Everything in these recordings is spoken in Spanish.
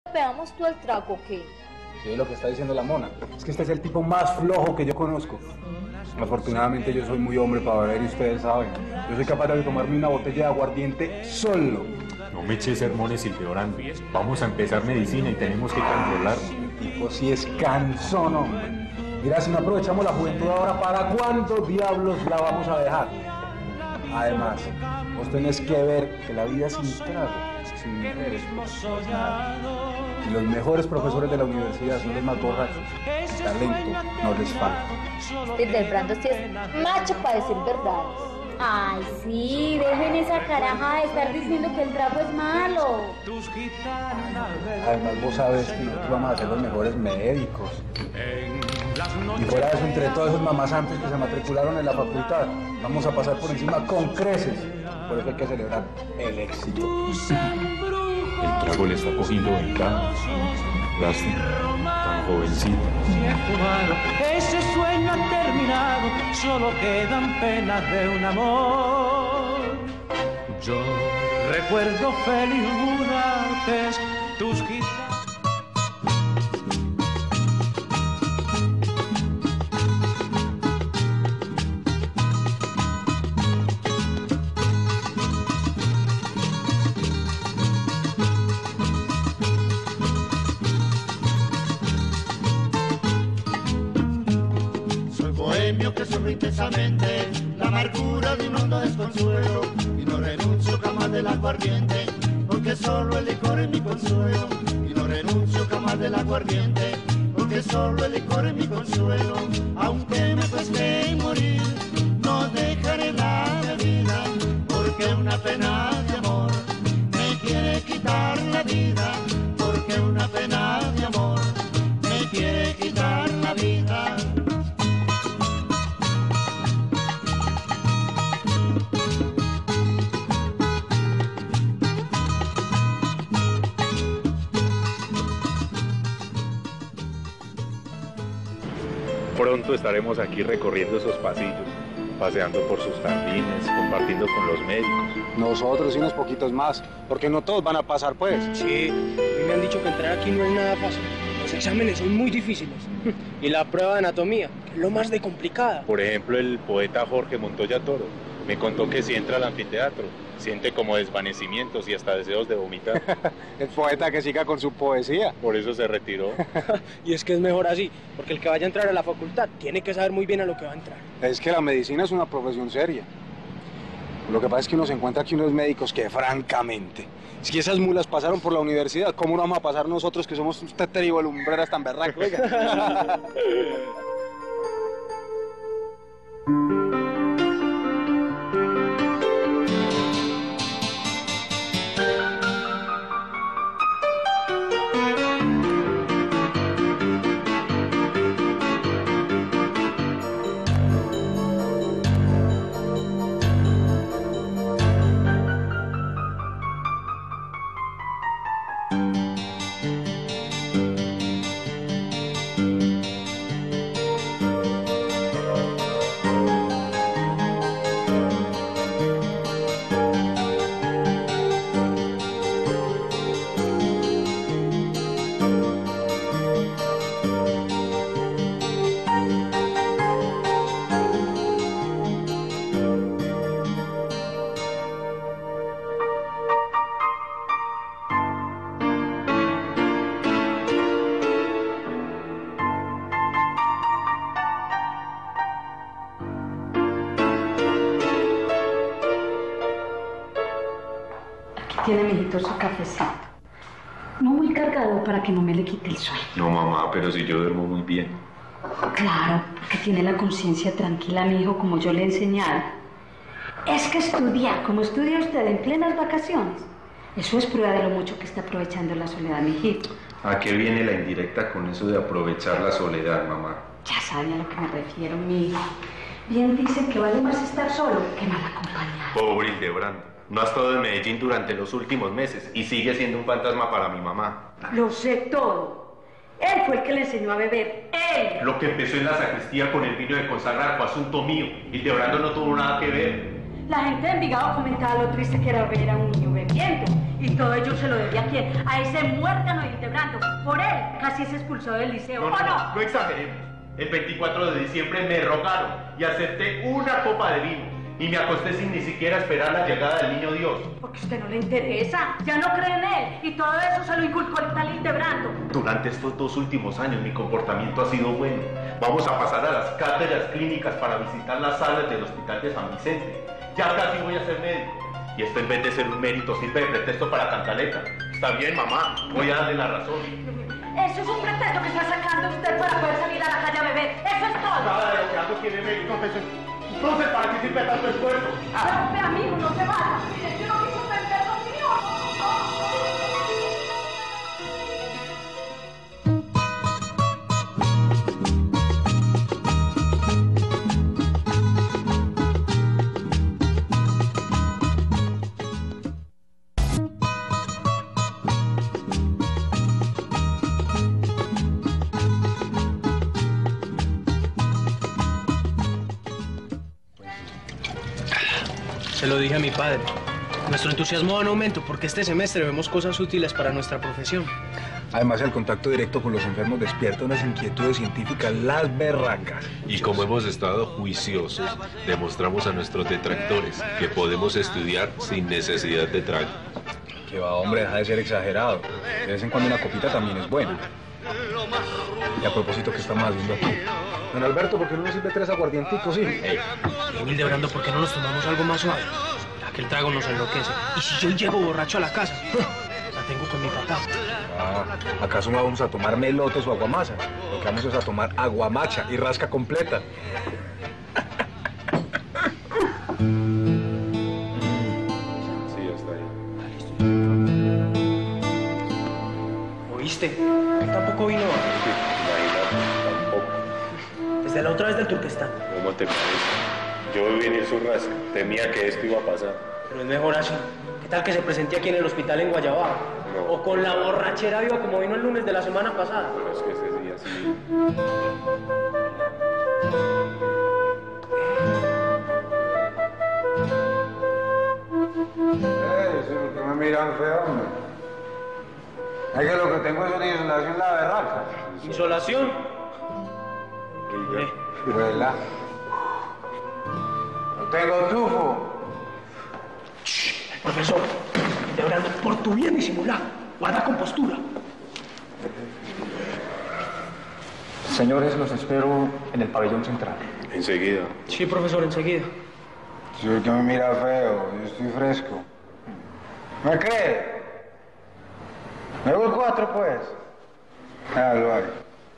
Veamos tú el trago, ¿qué? Sí, lo que está diciendo la mona. Es que este es el tipo más flojo que yo conozco. Afortunadamente yo soy muy hombre para beber y ustedes saben. Yo soy capaz de tomarme una botella de aguardiente solo. No me eches sermones, Hildebrando. Vamos a empezar medicina y tenemos que controlarlo. El tipo sí es cansón, hombre. Mira, si no aprovechamos la juventud ahora, ¿para cuándo diablos la vamos a dejar? Además, vos tenés que ver que la vida sin trago, sin mujeres, y los mejores profesores de la universidad son los más borrachos. Talento no les falta. Hildebrando sí es macho para decir verdades. Ay, sí, dejen esa caraja de estar diciendo que el trago es malo. Además, vos sabes que nosotros vamos a ser los mejores médicos. Y fuera de eso, entre todos esos mamasantes que se matricularon en la facultad, vamos a pasar por encima con creces. Por eso hay que celebrar el éxito. El trago le está cogiendo ventaja. Lástima, tan jovencito. Ese sueño ha terminado, solo quedan penas de un amor. Yo recuerdo feliz Budapest, tus guitarras. Que sufro intensamente la amargura de un hondo desconsuelo y no renuncio jamás del aguardiente porque solo el licor es mi consuelo y no renuncio jamás del aguardiente porque solo el licor es mi consuelo. Aunque me cueste morir no dejaré la bebida porque una pena de amor me quiere quitar la vida, porque una pena de amor me quiere quitar la vida. Pronto estaremos aquí recorriendo esos pasillos, paseando por sus jardines, compartiendo con los médicos. Nosotros y unos poquitos más, porque no todos van a pasar, pues. Sí, a mí me han dicho que entrar aquí no es nada fácil. Los exámenes son muy difíciles. Y la prueba de anatomía, que es lo más de complicada. Por ejemplo, el poeta Jorge Montoya Toro me contó que si entra al anfiteatro, siente como desvanecimientos y hasta deseos de vomitar. El poeta que siga con su poesía. Por eso se retiró. Y es que es mejor así, porque el que vaya a entrar a la facultad tiene que saber muy bien a lo que va a entrar. Es que la medicina es una profesión seria. Lo que pasa es que uno se encuentra aquí unos médicos que, francamente, si esas mulas pasaron por la universidad, ¿cómo no vamos a pasar nosotros que somos unos teterivolumbreras tan berracos? Oiga. Tiene, mijito, su cafecito. No muy cargado para que no me le quite el sueño. No, mamá, pero si yo duermo muy bien. Claro, porque tiene la conciencia tranquila, mi hijo, como yo le he enseñado. Es que estudia, como estudia usted en plenas vacaciones. Eso es prueba de lo mucho que está aprovechando la soledad, mijito. ¿A qué viene la indirecta con eso de aprovechar la soledad, mamá? Ya sabe a lo que me refiero, mi hijo. Bien dicen que vale más estar solo que mal acompañado. Pobre Hildebrando. No ha estado en Medellín durante los últimos meses y sigue siendo un fantasma para mi mamá. Lo sé todo. Él fue el que le enseñó a beber. Él. Lo que empezó en la sacristía con el vino de consagrar fue asunto mío. Hildebrando no tuvo nada que ver. La gente de Envigado comentaba lo triste que era ver a un niño bebiendo. Y todo ello se lo debe a quién, a ese muérgano Hildebrando. Por él casi es expulsado del liceo, ¿o no? No exageremos. El 24 de diciembre me rogaron y acepté una copa de vino. Y me acosté sin ni siquiera esperar la llegada del niño Dios. Porque a usted no le interesa, ya no cree en él. Y todo eso se lo inculcó el tal Hildebrando. Durante estos 2 últimos años mi comportamiento ha sido bueno. Vamos a pasar a las cátedras clínicas para visitar las salas del hospital de San Vicente. Ya casi voy a ser médico. Y esto en vez de ser un mérito sirve de pretexto para cantaleta. Está bien, mamá, voy a darle la razón. Eso es un pretexto que está sacando usted para poder salir a la calle a beber. Eso es todo. Nada de lo que hago tiene mérito, profesor. Entonces, ¿para qué sirve tanto esfuerzo? Pero usted, amigo, no se vaya. Mire, yo no quiso perder conmigo. Se lo dije a mi padre. Nuestro entusiasmo va en aumento porque este semestre vemos cosas útiles para nuestra profesión. Además, el contacto directo con los enfermos despierta unas inquietudes científicas las berracas. Y como hemos estado juiciosos, demostramos a nuestros detractores que podemos estudiar sin necesidad de trago. Que va, hombre, deja de ser exagerado. De vez en cuando una copita también es buena. Y a propósito, ¿qué estamos haciendo aquí? Don Alberto, ¿por qué no nos sirve 3 aguardienticos, sí? Hildebrando, ¿por qué no nos tomamos algo más suave? Aquel trago nos enloquece. Y si yo llego borracho a la casa, la tengo con mi papá. Ah, ¿acaso no vamos a tomar melotes o aguamasa? Lo que vamos es a tomar aguamacha y rasca completa. Sí, hasta ahí. ¿Oíste? Él tampoco vino. Imagínate, tampoco. Desde la otra vez del Turquestán. ¿Cómo te parece? Yo vi venir su rasca. Temía que esto iba a pasar. Pero es mejor así. ¿Qué tal que se presente aquí en el hospital en Guayabá? No. O con la borrachera viva como vino el lunes de la semana pasada. Pero es que ese día sí. ¿Por qué me miran feo, hombre? Es que lo que tengo es una insolación la berraca. ¿Insolación? ¿Verdad? No tengo tufo. Profesor, Hildebrando, por tu bien disimular. Guarda compostura. Señores, los espero en el pabellón central. Enseguida. Sí, profesor, enseguida. Si el que me mira feo, yo estoy fresco. ¿Me cree? ¿Me voy 4, pues? Ah, lo hago.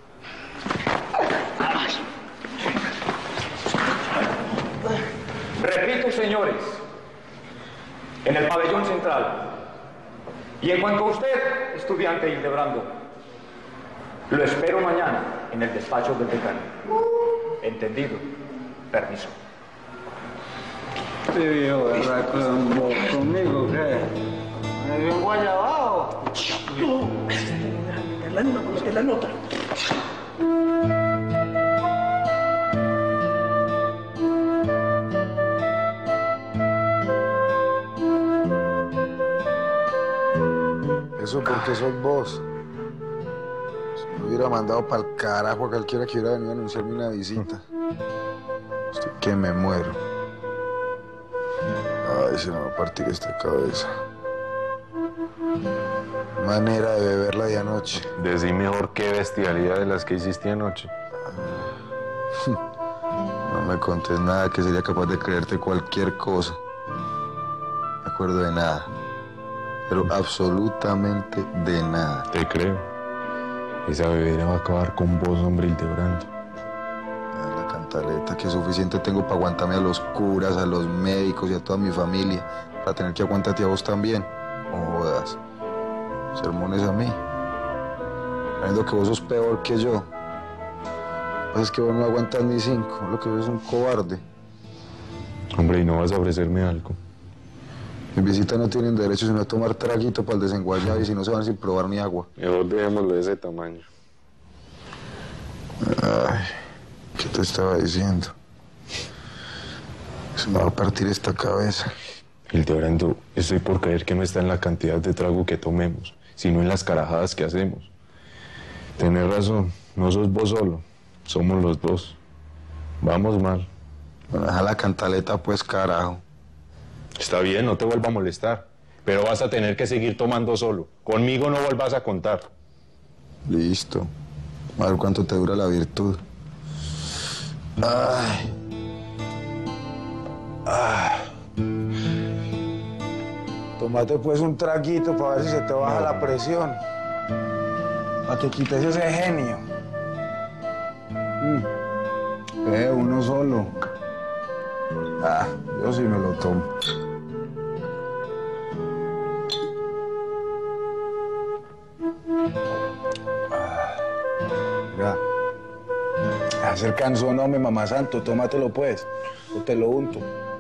Repito, señores, en el pabellón central. Y en cuanto a usted, estudiante Hildebrando, lo espero mañana en el despacho del decano. ¿Entendido? Permiso. Este viejo berraco conmigo, ¿qué? ¿Me dio un guayabao? No, meterla en una, meterla en otra. Eso porque sos vos. Si me hubiera mandado pa'l carajo a cualquiera que hubiera venido a anunciarme una visita. Estoy que me muero. Ay, se me va a partir esta cabeza. Manera de beberla de anoche. Decí mejor qué bestialidad de las que hiciste anoche. No me contes nada que sería capaz de creerte cualquier cosa. No me acuerdo de nada. Pero absolutamente de nada. Te creo. Esa bebida va a acabar con vos, hombre, Hildebrando. La cantaleta, que suficiente tengo para aguantarme a los curas, a los médicos y a toda mi familia. Para tener que aguantarte a vos también. No jodas. Sermones a mí. Sabiendo que vos sos peor que yo. Lo que pasa es que vos no aguantas ni 5. Lo que ves es un cobarde. Hombre, ¿y no vas a ofrecerme algo? Mis visitas no tienen derecho sino a tomar traguito para el desenguayado y si no se van sin probar ni agua. Mejor dejémoslo de ese tamaño. Ay, ¿qué te estaba diciendo? Se me va a partir esta cabeza. Hildebrando, estoy por creer que no está en la cantidad de trago que tomemos, sino en las carajadas que hacemos. Tenés razón, no sos vos solo, somos los dos. Vamos mal. Bueno, deja la cantaleta pues, carajo. Está bien, no te vuelva a molestar, pero vas a tener que seguir tomando solo. Conmigo no vuelvas a contar. Listo. A ver cuánto te dura la virtud. Ay. Tómate pues un traguito para ver si se te baja la presión. Para que quites ese genio. Uno solo. Yo sí me lo tomo. Mira. Hacer canción, hombre, mamá santo, tómatelo pues. Yo te lo unto.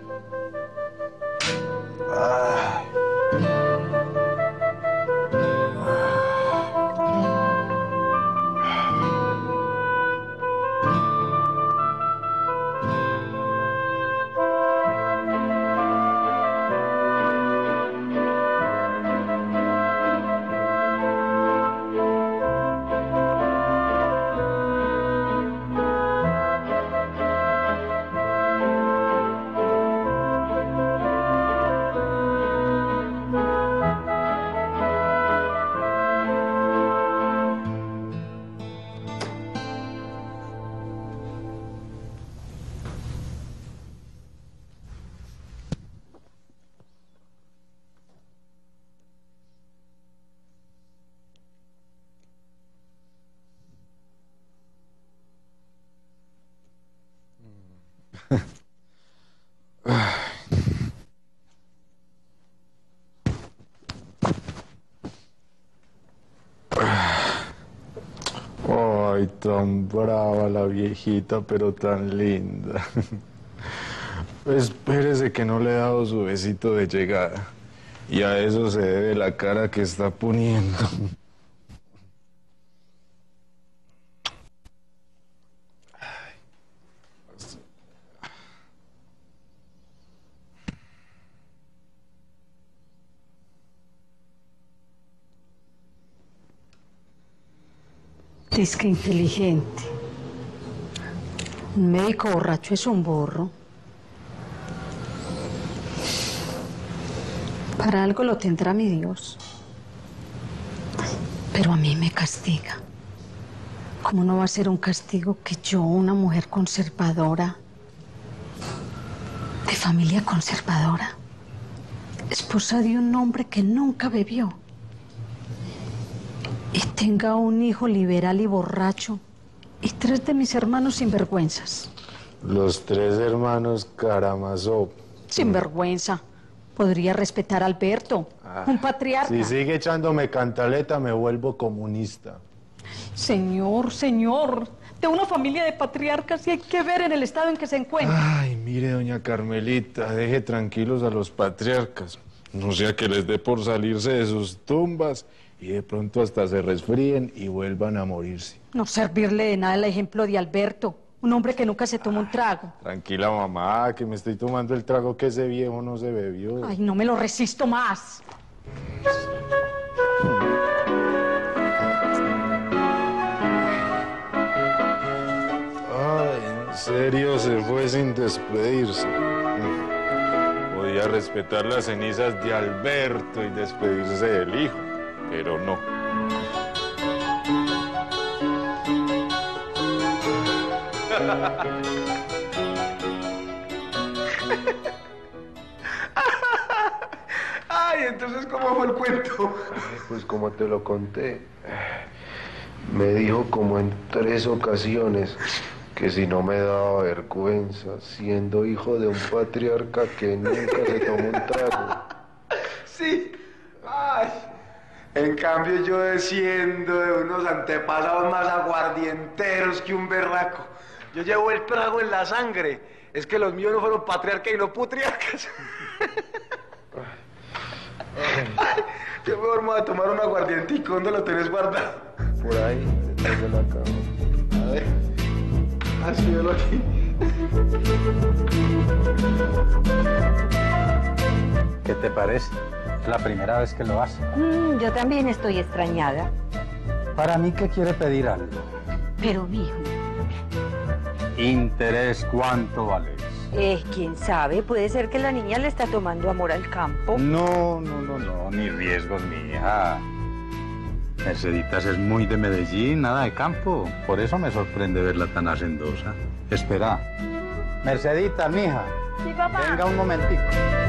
Ay, tan brava la viejita, pero tan linda. Espérese que no le he dado su besito de llegada. Y a eso se debe la cara que está poniendo. Es que inteligente. Un médico borracho es un burro. Para algo lo tendrá mi Dios. Pero a mí me castiga. ¿Cómo no va a ser un castigo que yo, una mujer conservadora, de familia conservadora, esposa de un hombre que nunca bebió, y tenga un hijo liberal y borracho, y 3 de mis hermanos sinvergüenzas? Los 3 hermanos Karamazov. Sinvergüenza. Podría respetar a Alberto, un patriarca. Si sigue echándome cantaleta, me vuelvo comunista. Señor, de una familia de patriarcas y hay que ver en el estado en que se encuentra. Ay, mire, doña Carmelita, deje tranquilos a los patriarcas. No sea que les dé por salirse de sus tumbas y de pronto hasta se resfríen y vuelvan a morirse. No servirle de nada el ejemplo de Alberto, un hombre que nunca se tomó un trago. Tranquila, mamá, que me estoy tomando el trago que ese viejo no se bebió. Ay, no me lo resisto más. Ay, en serio se fue sin despedirse. Podía respetar las cenizas de Alberto y despedirse del hijo, pero no. Ay, entonces, ¿cómo fue el cuento? Pues como te lo conté, me dijo como en 3 ocasiones que si no me daba vergüenza, siendo hijo de un patriarca que nunca se tomó un trago. Sí. Ay. En cambio, yo desciendo de unos antepasados más aguardienteros que un berraco. Yo llevo el trago en la sangre. Es que los míos no fueron patriarcas y no putriarcas. Ay, yo mejor me voy a tomar un aguardientico. ¿Dónde lo tenés guardado? Por ahí, detrás de la cama. A ver. Así velo aquí. ¿Qué te parece? Es la primera vez que lo hace. Yo también estoy extrañada. Para mí que quiere pedir algo. Pero, mijo... ¿Interés cuánto vale? Quién sabe, puede ser que la niña le está tomando amor al campo. No, ni riesgos, mi hija. Merceditas es muy de Medellín, nada de campo. Por eso me sorprende verla tan hacendosa. Espera. Merceditas, mija. Sí, papá. Venga un momentico.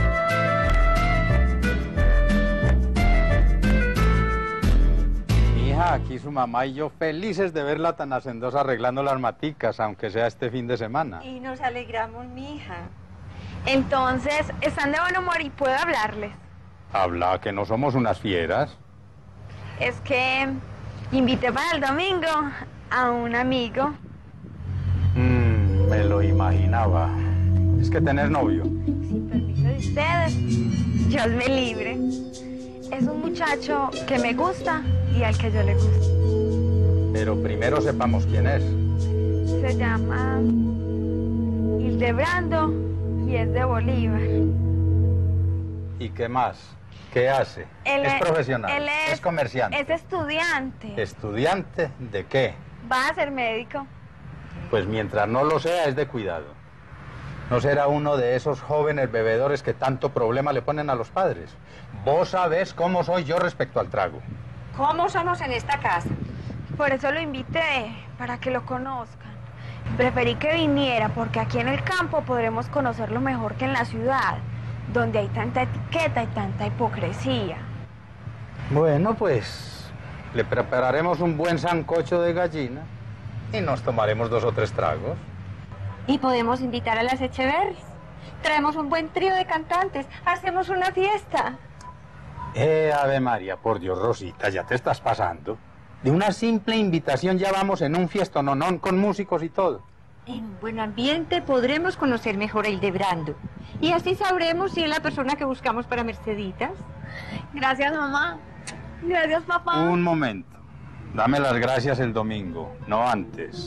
Mija, aquí su mamá y yo felices de verla tan hacendosa arreglando las maticas, aunque sea este fin de semana. Y nos alegramos, mija. Entonces, ¿están de buen humor y puedo hablarles? Habla, que no somos unas fieras. Es que invité para el domingo a un amigo. Me lo imaginaba. Es que tenés novio. Sin permiso de ustedes, Dios me libre. Es un muchacho que me gusta y al que yo le gusto. Pero primero sepamos quién es. Se llama Hildebrando y es de Bolívar. ¿Y qué más? ¿Qué hace? Es profesional, él es comerciante. Es estudiante. ¿Estudiante de qué? Va a ser médico. Pues mientras no lo sea, es de cuidado. No será uno de esos jóvenes bebedores que tanto problema le ponen a los padres. Vos sabés cómo soy yo respecto al trago. ¿Cómo somos en esta casa? Por eso lo invité, para que lo conozcan. Preferí que viniera porque aquí en el campo podremos conocerlo mejor que en la ciudad, donde hay tanta etiqueta y tanta hipocresía. Bueno, pues le prepararemos un buen sancocho de gallina y nos tomaremos 2 o 3 tragos. Y podemos invitar a las Echeverris. Traemos un buen trío de cantantes. Hacemos una fiesta. Ave María, por Dios, Rosita, ya te estás pasando. De una simple invitación ya vamos en un fiestononón con músicos y todo. En buen ambiente podremos conocer mejor a Hildebrando. Y así sabremos si es la persona que buscamos para Merceditas. Gracias, mamá. Gracias, papá. Un momento. Dame las gracias el domingo, no antes.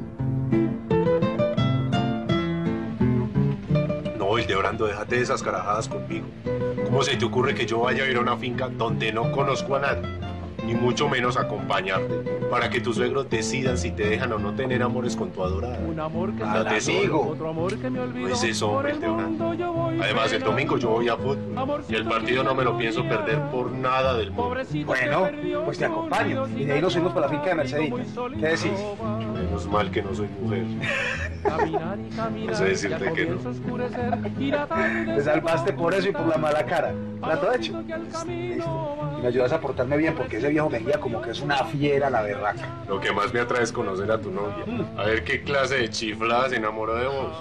No, Hildebrando, déjate de esas carajadas conmigo. ¿Cómo se te ocurre que yo vaya a ir a una finca donde no conozco a nadie? Ni mucho menos acompañarte, para que tus suegros decidan si te dejan o no tener amores con tu adorada. Un amor que Ya te sigo. otro amor que me olvidó. No es eso, hombre, Hildebrando. Además, el domingo yo voy a fútbol y el partido no me lo pienso perder por nada del mundo. Bueno, pues te acompaño y de ahí nos fuimos para la finca de Merceditas. ¿Qué decís? Menos mal que no soy mujer. No sé decirte que no. Te salvaste por eso y por la mala cara. ¿Plato hecho? Listo. Y me ayudas a portarme bien porque ese viejo Mejía como que es una fiera la berraca. Lo que más me atrae es conocer a tu novia. A ver qué clase de chiflada se enamoró de vos.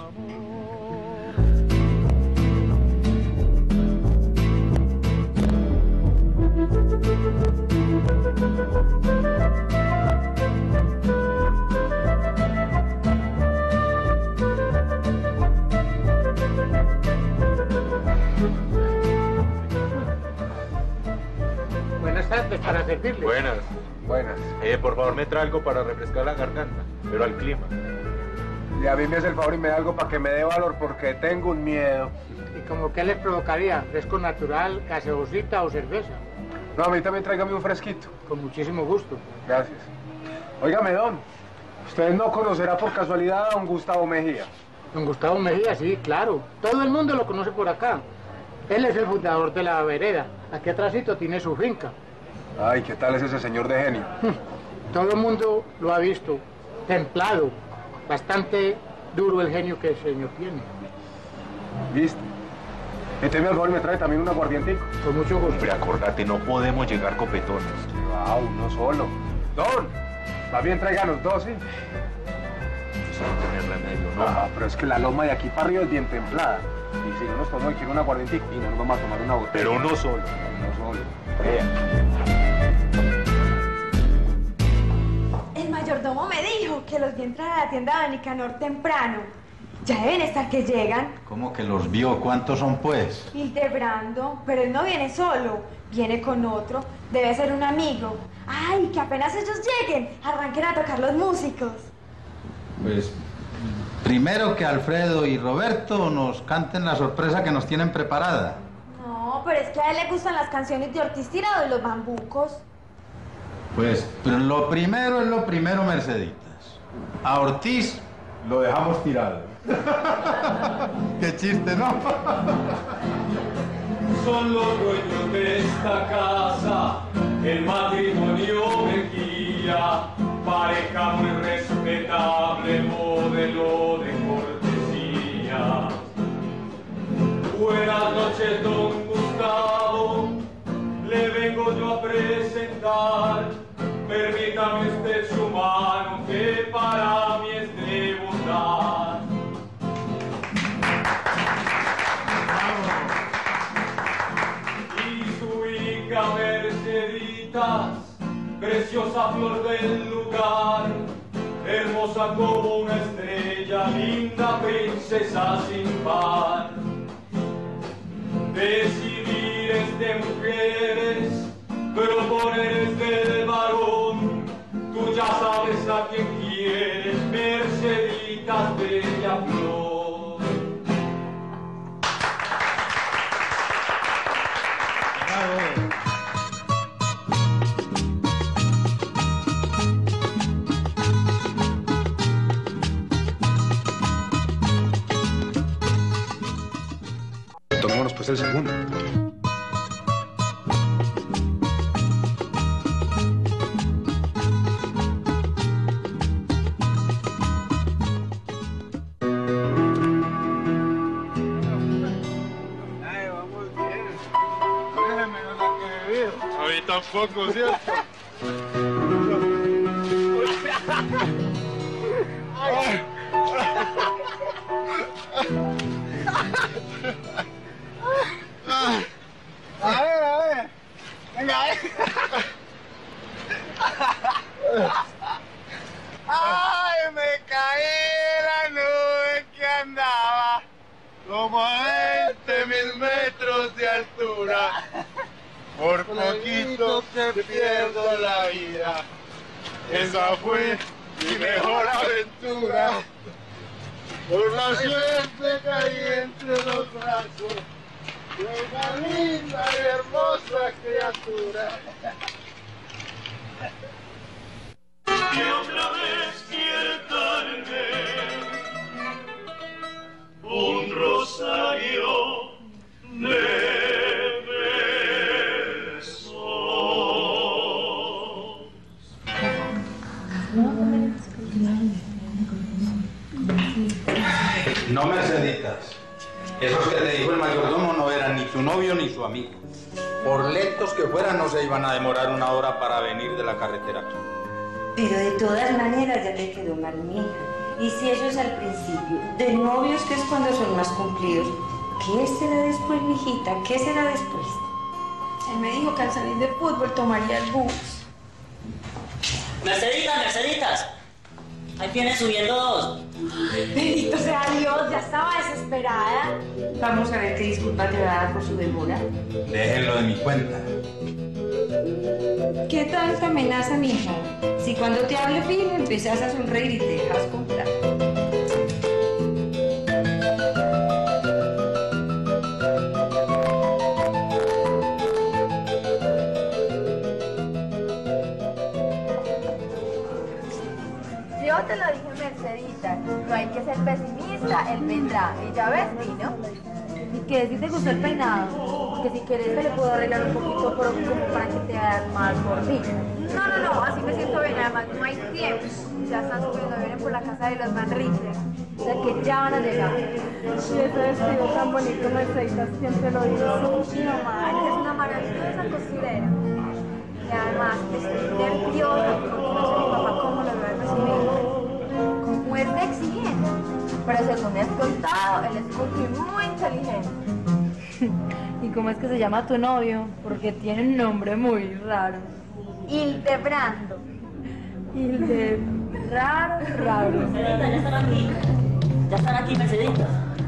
Buenas tardes, para servirle. Buenas. Buenas. Por favor, me trae algo para refrescar la garganta, pero al clima. Y a mí me hace el favor y me da algo para que me dé valor porque tengo un miedo. ¿Y como qué les provocaría? ¿Fresco natural, gaseosita o cerveza? No, a mí también tráigame un fresquito. Con muchísimo gusto. Gracias. Óigame, don, ¿usted no conocerá por casualidad a don Gustavo Mejía? Don Gustavo Mejía, sí, claro. Todo el mundo lo conoce por acá. Él es el fundador de la vereda. Aquí atrásito tiene su finca. Ay, ¿qué tal es ese señor de genio? Todo el mundo lo ha visto. Templado. Bastante duro el genio que el señor tiene. ¿Viste? Méteme al favor y me trae también un aguardientico. Con mucho gusto. Hombre, acordate, no podemos llegar copetones. Ah, uno solo. Don, más bien tráiganos 2, ¿sí? Eso no tiene remedio, ¿no? Ah, pero es que la loma de aquí para arriba es bien templada. Y si no nos tomamos, quiero un aguardientico y no nos vamos a tomar una botella. Pero uno solo. Uno solo. Vea. El mayordomo me dijo que los vi entrar a la tienda de Nicanor temprano. Ya deben estar que llegan. ¿Cómo que los vio? ¿Cuántos son, pues? Hildebrando, pero él no viene solo, viene con otro. Debe ser un amigo. Ay, que apenas ellos lleguen, arranquen a tocar los músicos. Pues primero que Alfredo y Roberto nos canten la sorpresa que nos tienen preparada. No, pero es que a él le gustan las canciones de Ortiz Tirado y los bambucos. Pues lo primero es lo primero, Merceditas. A Ortiz lo dejamos tirado. Qué chiste, ¿no? Son los dueños de esta casa, el matrimonio Mejía, pareja muy respetable, modelo de cortesía. Buenas noches, don Gustavo, le vengo yo a presentar. Permítame usted su mano, que para mí es de bondad. Y su hija Merceditas, preciosa flor del lugar, hermosa como una estrella, linda princesa sin par. Decidir es de mujeres, proponer es del varón. Tú ya sabes a quién quieres, Merceditas, bella flor. Tomémonos pues el segundo. A mí tampoco, ¿cierto? A ver. Venga, Ay, me caí de la nube que andaba como a 20.000 metros de altura. Por poquito que pierdo la vida. Esa fue mi mejor aventura. Por la suerte caí entre los brazos de una linda y hermosa criatura. Y otra vez quiere darme un rosario de No, Merceditas. Esos que te dijo el mayordomo no eran ni su novio ni su amigo. Por lentos que fueran, no se iban a demorar una hora para venir de la carretera. Pero de todas maneras ya te quedó mal, mi hija. Y si eso es al principio, de novios, que es cuando son más cumplidos, ¿qué será después, mijita? ¿Qué será después? Él me dijo que al salir de fútbol tomaría el bus. Merceditas. Ahí viene subiendo dos. Bendito sea Dios, ya estaba desesperada. Vamos a ver qué disculpa te va a dar por su demora. Déjenlo de mi cuenta. ¿Qué tanta amenaza, mija? Si cuando te hable firme empiezas a sonreír y te dejas comprar. Yo te lo dije, Mercedita, no hay que ser pesimista, él vendrá. Y ya ves, vino. ¿Y qué? ¿Si te gustó el peinado? Porque si quieres te le puedo arreglar un poquito, pero como para que te veas más gordita. No, así me siento bien, además no hay tiempo. Ya están subiendo, vienen por la casa de los Manriches. O sea que ya van a llegar. Y ese vestido tan bonito, Merceditas, siempre lo digo. Sí, mamá, es una maravillosa costurera. Y además estoy nerviosa porque no sé mi papá cómo lo va a recibir. Como es de exigente. Pero según me has contado, él es muy inteligente. ¿Y cómo es que se llama tu novio? Porque tiene un nombre muy raro. Hildebrando. Raro. Merceditas, ya están aquí, Merceditas.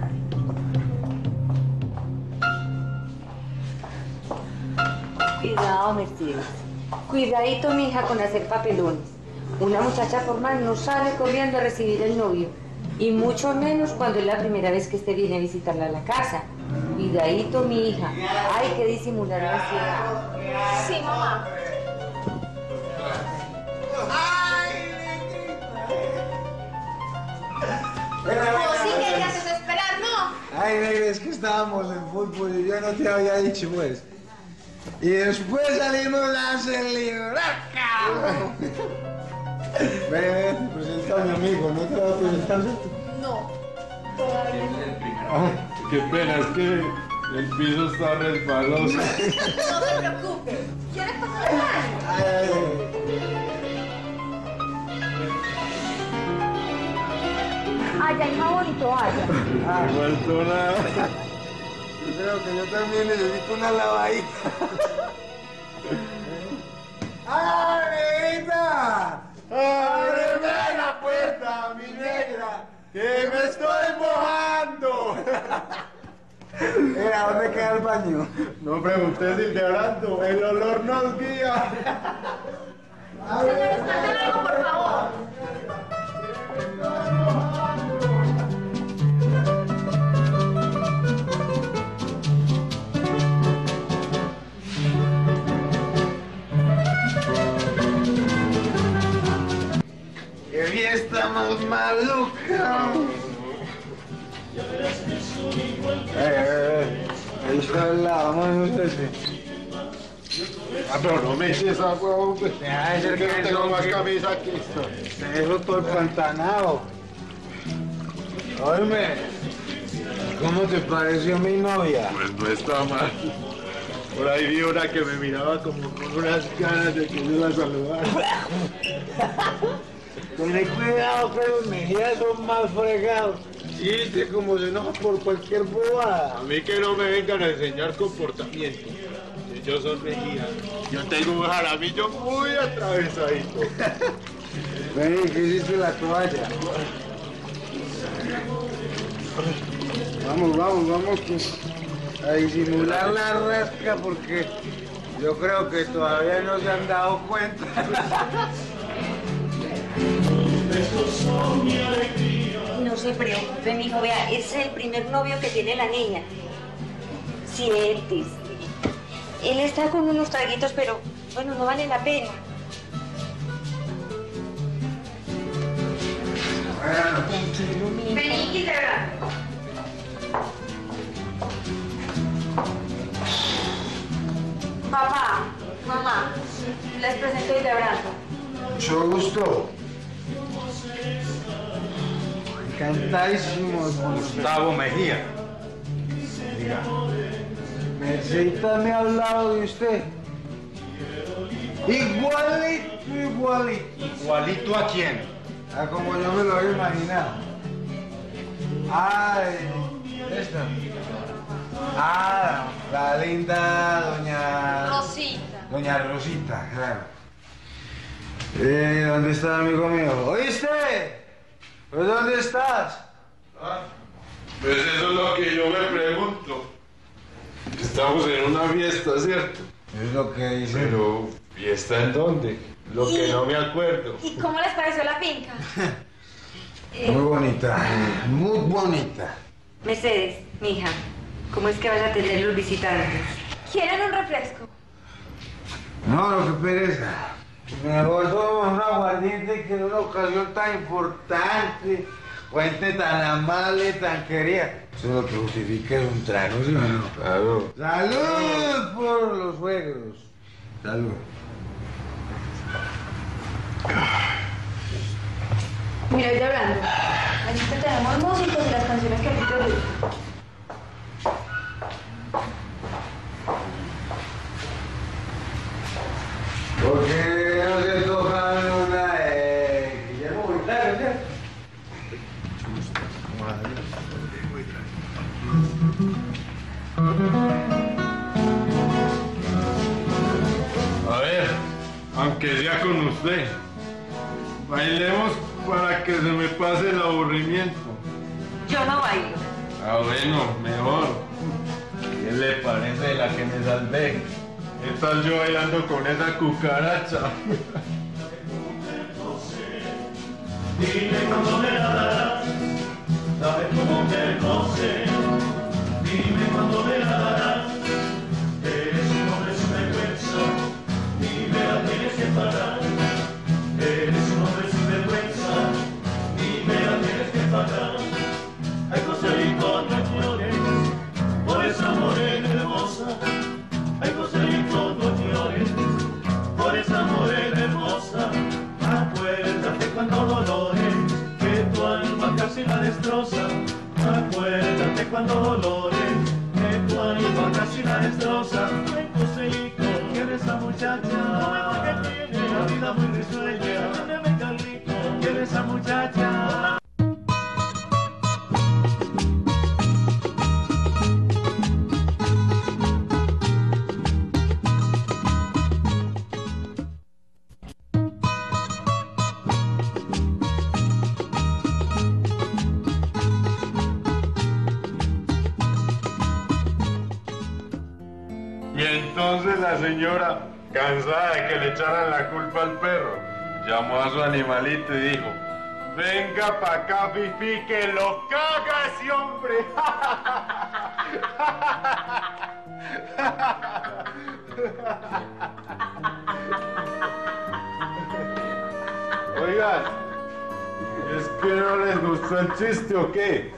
Cuidado, Mercedes. Cuidadito, mija, con hacer papelones. Una muchacha formal no sale corriendo a recibir al novio. Y mucho menos cuando es la primera vez que usted viene a visitarla a la casa. Cuidado. Cuidadito, mi hija. Hay que disimular la ansiedad. Sí, mamá. Vos sí que te haces esperar, ¿no? Ay, negra, es que estábamos en fútbol y yo no te había dicho, pues. Y después salimos a celebrar, cabrón. Ven, presenta a mi amigo, ¿no te vas a presentar? No, todavía no. Qué pena, es que el piso está resbaloso. No se preocupe. ¿Quieres pasar el baño? Allá hay jabón y toalla. No faltó nada. Yo creo que yo también necesito una lavadita. ¡Ah, negrita! ¡Ábreme la puerta, mi negra! ¡Que me estoy mojando! Mira, ¿dónde queda el baño? No preguntes, Hildebrando, el olor nos guía. Señores, manden algo, por favor. ¡Qué fiesta más maluca! Ahí está al lado, no sé si. Ah, pero no me eches agua, hombre. Deja de ser que que no tengo son más que- camisa que esto. Te dejo todo empantanado. Oíme, ¿cómo te pareció mi novia? Pues no está mal. Por ahí vi una que me miraba como con unas ganas de que yo la saludara. Ten cuidado que los mejillas son más fregados. Y viste cómo se enoja por cualquier bobada. A mí que no me vengan a enseñar comportamiento. Si yo soy Mejía, yo tengo un jaramillo muy atravesadito. Vení, ¿qué hiciste la toalla? Vamos, pues, a disimular la rasca porque yo creo que todavía no se han dado cuenta. No se preocupe, mijo, vea, ese es el primer novio que tiene la niña. Siéntese. Él está con unos traguitos, pero bueno, no vale la pena. Tranquilo, mijo. Vení, Hildebrando. Papá, mamá, les presento a Hildebrando. Mucho gusto. Encantadísimo. Gustavo Mejía. Diga. Mercedita me ha hablado de usted. Igualito. ¿Igualito a quién? A como yo me lo había imaginado. Ay, esta. Ah, la linda doña... Rosita. Doña Rosita, claro. ¿Dónde está, amigo mío? ¿Oíste? ¿Pues dónde estás? Pues eso es lo que yo me pregunto. Estamos en una fiesta, ¿cierto? Es lo que dice. Pero, ¿fiesta en dónde? Lo que no me acuerdo. ¿Y cómo les pareció la finca? Muy bonita, muy bonita. Mercedes, mija, ¿cómo es que vas a atender los visitantes? ¿Quieren un refresco? No, lo que pereza. Mejor tomamos un aguardiente que en una ocasión tan importante, gente tan amable, tan querida. Eso es lo que justifica es un trago, ¿sí o no? Claro. ¡Salud por los suegros! Salud. Mira, Hildebrando, aquí te tenemos músicos y las canciones que a ti te gustan. ¿Por qué no se tocan una de Guillermo Buitrago, cierto? A ver, aunque sea con usted, bailemos para que se me pase el aburrimiento. Yo no bailo. Ah, bueno, mejor. ¿Qué le parece la que me salvé? ¿Qué tal yo bailando con esa cucaracha? Dime cuándo me la darás, sabes cómo me conoces. Dime cuándo me la cuando dolores, que tu alma casi la destroza. Joséito, ¿quién es esa muchacha? Que tiene la vida muy risueña. Dime, Carlito, ¿quién es esa muchacha? Y entonces la señora, cansada de que le echaran la culpa al perro, llamó a su animalito y dijo: venga pa' acá, Fifi, que lo caga ese hombre. Oigan, ¿es que no les gustó el chiste o qué?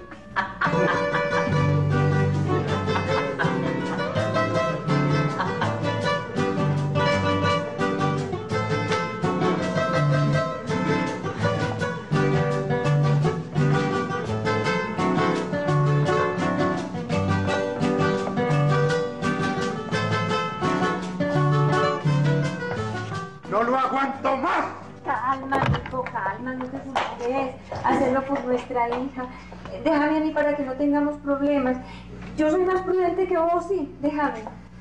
¡No lo aguanto más! Calma, Nico, calma, no te preocupes. Hacerlo por nuestra hija. Déjame a mí para que no tengamos problemas. Yo soy más prudente que vos, sí. Déjame.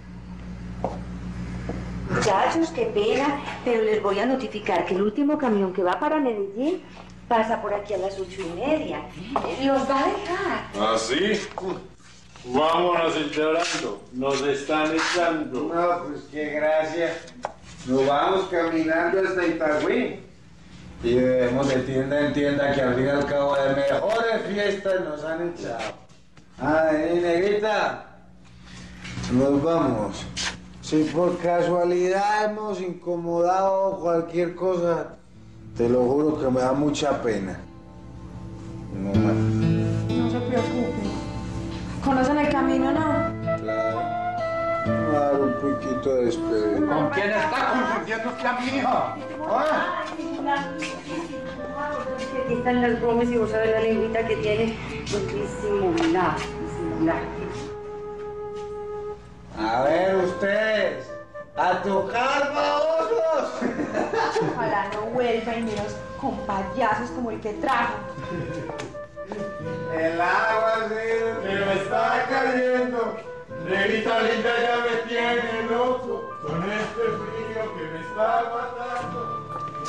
Muchachos, qué pena, pero les voy a notificar que el último camión que va para Medellín pasa por aquí a las 8:30. Los va a dejar. ¿Ah, sí? Vámonos integrando. Nos están echando. No, pues qué gracia. Nos vamos caminando hasta Itagüí. Y vemos de tienda en tienda que al fin y al cabo de mejores fiestas nos han echado. Ay, negrita, nos vamos. Si por casualidad hemos incomodado cualquier cosa, te lo juro que me da mucha pena. No más. No se preocupe. ¿Conocen el camino, no? Claro. Claro, un poquito de despedida. ¿Con quién está confundiendo usted a mi hija? ¿Ah? Aquí están las bromas y vos sabés la lengüita que tiene. Disimular, disimular. A ver ustedes, a tocar babosos. Ojalá no vuelva y menos con payasos como el que trajo. El agua sí, que me está cayendo. Negrita linda ya me tiene loco con este frío que me está matando.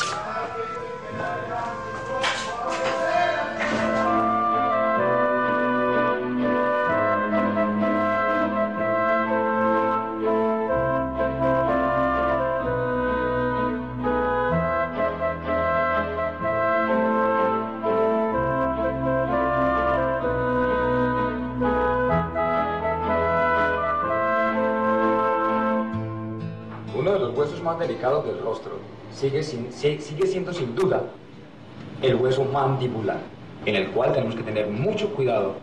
Uno de los huesos más delicados del rostro sigue siendo sin duda el hueso mandibular, en el cual tenemos que tener mucho cuidado.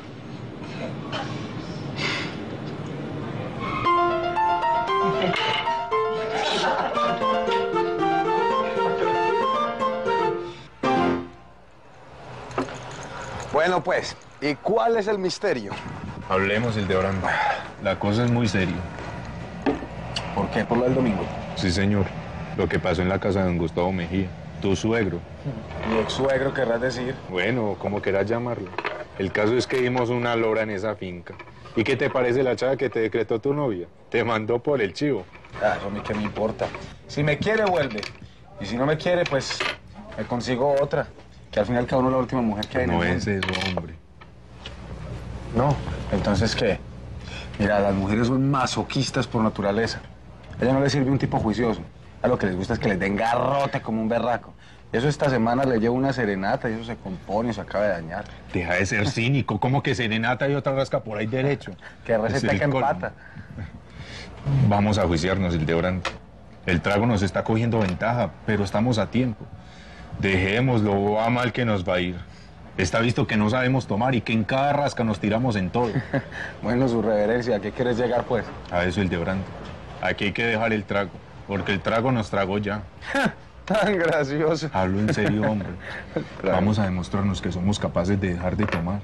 Bueno, pues, ¿y cuál es el misterio? Hablemos, Hildebrando. La cosa es muy seria. ¿Por qué? ¿Por lo del domingo? Sí, señor. Lo que pasó en la casa de don Gustavo Mejía. Tu suegro. Mi ex suegro, querrás decir. Bueno, como quieras llamarlo. El caso es que vimos una lora en esa finca. ¿Y qué te parece la chava que te decretó tu novia? Te mandó por el chivo. Ah, eso a mí qué me importa. Si me quiere, vuelve. Y si no me quiere, pues me consigo otra. Que al final cada uno es la última mujer que hay en el No mundo. es eso, hombre. No, entonces ¿qué? Mira, las mujeres son masoquistas por naturaleza. A ella no le sirve un tipo juicioso. A lo que les gusta es que les den garrote como un berraco. Eso esta semana le llevo una serenata y eso se compone y se acaba de dañar. Deja de ser cínico. ¿Cómo que serenata y otra rasca por ahí derecho? Que receta Es que el colmo. empata. Vamos a juiciarnos, Hildebrando. El trago nos está cogiendo ventaja, pero estamos a tiempo. Dejémoslo, va mal que nos va a ir. Está visto que no sabemos tomar y que en cada rasca nos tiramos en todo. Bueno, su reverencia, ¿a qué quieres llegar, pues? A eso, Hildebrando. Aquí hay que dejar el trago, porque el trago nos tragó ya. Tan gracioso. Hablo en serio, hombre. Claro. Vamos a demostrarnos que somos capaces de dejar de tomar.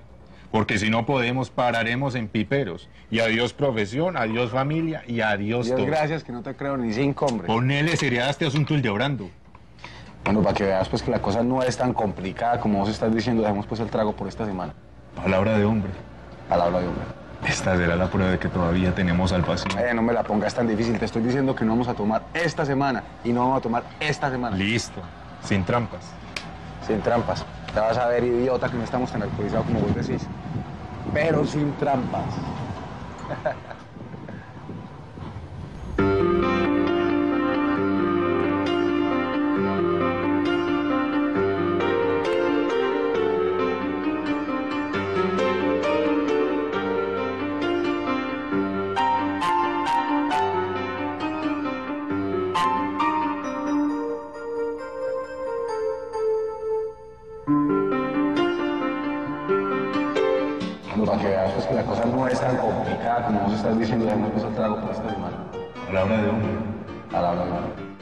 Porque si no podemos, pararemos en piperos. Y adiós profesión, adiós familia y adiós Dios todo. gracias que no te creo ni 5, hombre. Ponele seriedad a este asunto el de Orando. Bueno, para que veas pues que la cosa no es tan complicada como vos estás diciendo, dejemos pues el trago por esta semana. Palabra de hombre. Palabra de hombre. Esta será la prueba de que todavía tenemos salvación. No me la pongas tan difícil. Te estoy diciendo que no vamos a tomar esta semana y no vamos a tomar esta semana. Listo. Sin trampas. Sin trampas. Te vas a ver, idiota, que no estamos tan alcoholizados como vos decís. Pero sin trampas. Para que veas pues que la cosa no es tan complicada como vos estás diciendo, dejemos pues el trago por esta semana. Palabra de hombre. Palabra de hombre.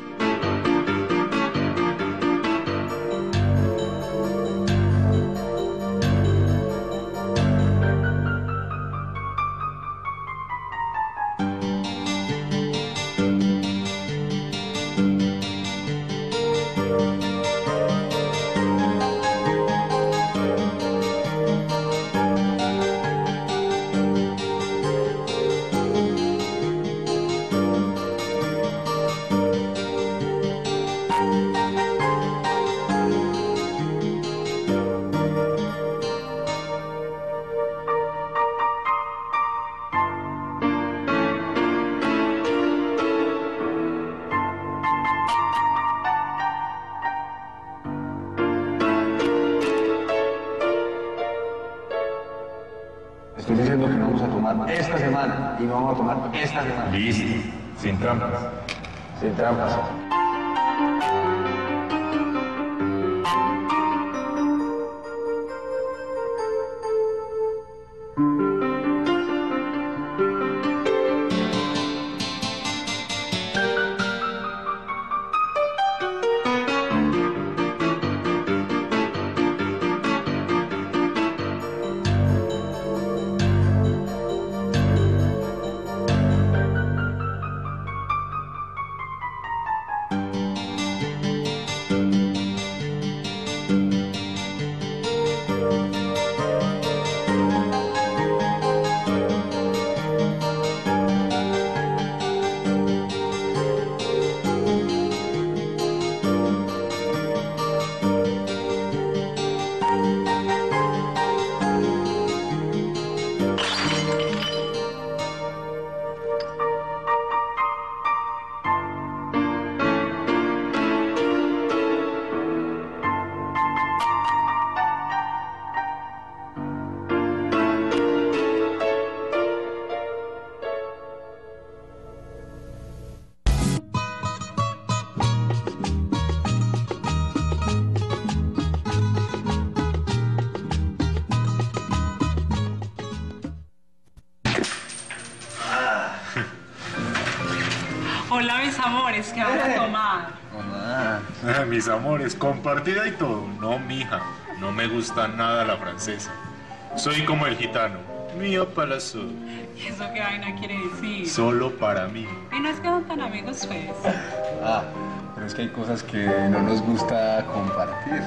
Estoy diciendo que no vamos a tomar esta semana y no vamos a tomar esta semana. Listo. Sin trampas. Sin trampas. Hola, mis amores, ¿qué van a tomar? Mis amores, compartida y todo. No, mija, no me gusta nada la francesa. Soy como el gitano, mío para la sol. ¿Y eso qué vaina quiere decir? Solo para mí. Y no es que son tan amigos, pues. Pero es que hay cosas que no nos gusta compartir.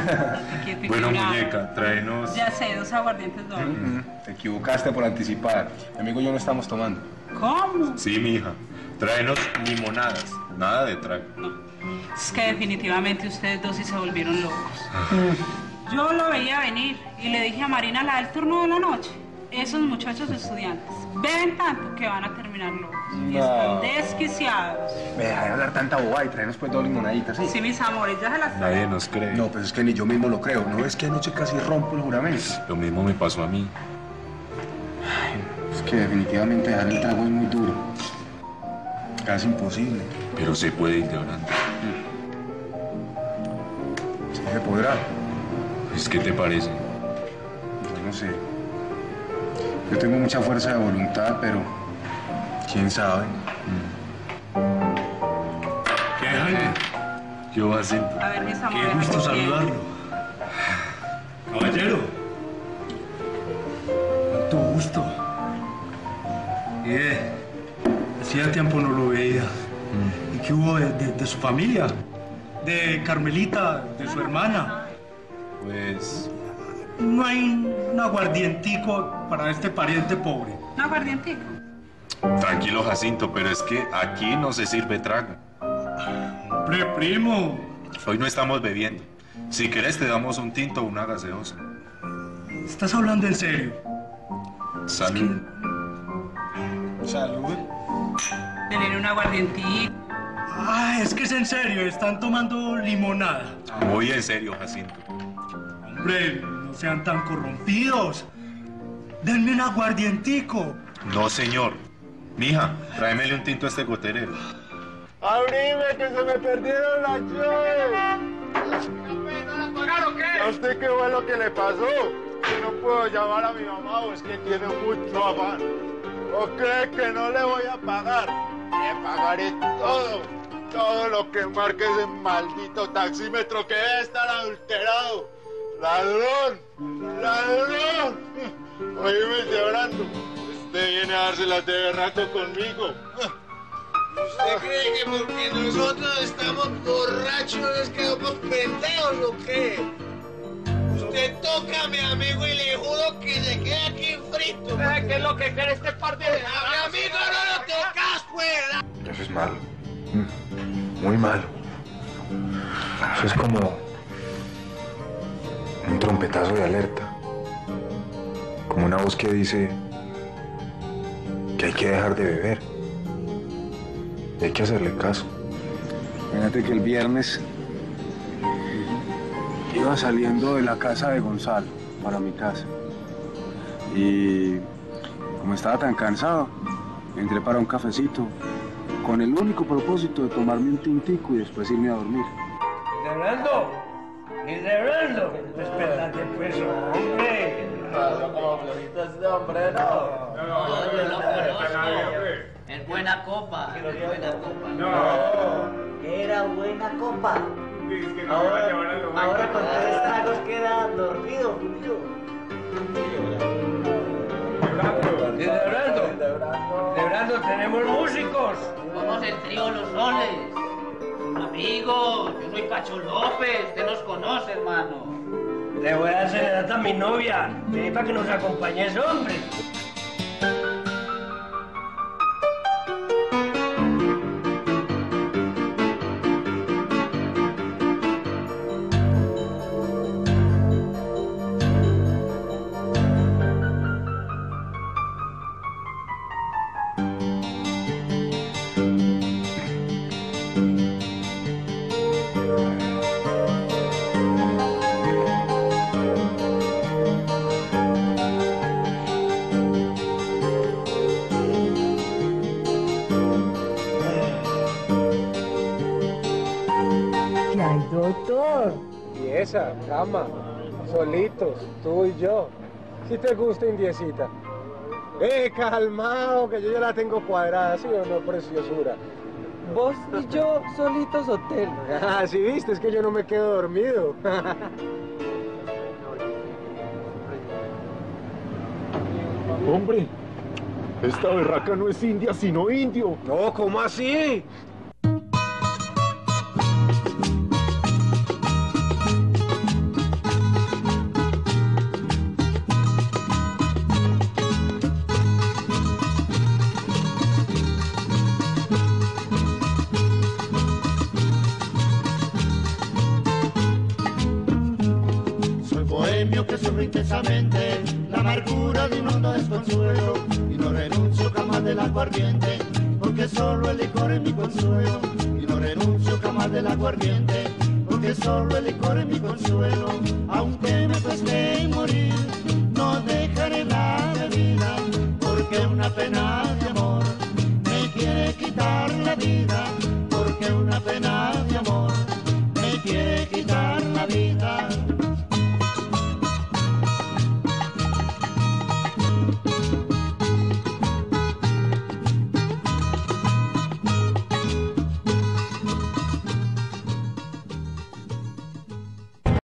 Bueno, muñeca, tráenos... Ya sé, 2 aguardientes dobles. Te equivocaste por anticipada. Mi amigo y yo no estamos tomando. ¿Cómo? Sí, mija. Tráenos limonadas, nada de trago. No, es que definitivamente ustedes dos sí se volvieron locos. Yo lo veía venir y le dije a Marina, la del turno de la noche, esos muchachos estudiantes beben tanto que van a terminar locos. Y están desquiciados. Deja de hablar tanta bobada y traernos pues 2 limonaditas, ¿sí? Sí, mis amores, ya se las traigo. Nadie nos cree. No, pues es que ni yo mismo lo creo. ¿No es que anoche casi rompo el juramento? Lo mismo me pasó a mí. Es que definitivamente dejar el trago es muy duro. Casi imposible. Pero se puede ir de Orando. Sí se podrá. ¿Es que te parece? Yo no sé. Yo tengo mucha fuerza de voluntad, pero quién sabe. ¿Qué hay? Yo así. A ver, mis amores. Qué gusto saludarlo. Caballero. Hacía tiempo no lo veía. ¿Y qué hubo de su familia? ¿De Carmelita, de su hermana? Pues... ¿No hay un aguardientico para este pariente pobre? ¿Un aguardientico? Tranquilo, Jacinto, pero es que aquí no se sirve trago. Hombre, primo. Hoy no estamos bebiendo. Si querés te damos un tinto o una gaseosa. ¿Estás hablando en serio? Salud. Salud. Tener un aguardientico. Ah, es que es en serio, están tomando limonada. Muy en serio, Jacinto. Hombre, no sean tan corrompidos. Denme un aguardientico. No, señor. Mija, tráemele un tinto a este goterero. ¡Abrime, que se me perdieron las llaves! ¿No la pagaron qué? ¿A usted qué fue lo que le pasó? Que no puedo llamar a mi mamá o es que tiene mucho afán. ¿O cree que no le voy a pagar? Le pagaré todo lo que marque ese maldito taxímetro que debe estar adulterado. ¡Ladrón! ¡Ladrón! Oíme llorando. Usted viene a dárselas de berraco conmigo. ¿Usted cree que porque nosotros estamos borrachos nos quedamos pendejos o qué? Usted toca a mi amigo y le juro que se queda aquí frito. ¿Qué es lo que quiere este par de... A mi amigo no lo tocas, pues. Eso es malo. Muy malo. Eso es como un trompetazo de alerta. Como una voz que dice que hay que dejar de beber. Y hay que hacerle caso. Fíjate que el viernes iba saliendo de la casa de Gonzalo para mi casa. Y como estaba tan cansado, entré para un cafecito con el único propósito de tomarme un tintico y después irme a dormir. ¿Lebrando? ¿Y Lebrando? Espérate pues, hombre. Como floritas de hombre, no. Es buena copa, es buena copa. No. Era buena copa. Ahora con 3 tragos queda dormido, Julio. Lebrando, tenemos músicos. Somos el trío Los Soles. Amigos, yo soy Pacho López, usted nos conoce, hermano. Le voy a hacer serenata a mi novia. Vení para que nos acompañes, hombre. Doctor. Y esa, cama, solitos, tú y yo. Si te gusta, indiecita. Calmao, que yo ya la tengo cuadrada, ¿sí o no, preciosura? Vos y yo, solitos, hotel. Ah, sí, viste, es que yo no me quedo dormido. Hombre, esta berraca no es india, sino indio. No, ¿cómo así? Que sufro intensamente la amargura de un hondo desconsuelo y no renuncio jamás del aguardiente porque solo el licor es mi consuelo y no renuncio jamás del aguardiente porque solo el licor es mi consuelo. Aunque me cueste morir no dejaré la bebida porque una pena de amor me quiere quitar la vida porque una pena de amor me quiere quitar la vida.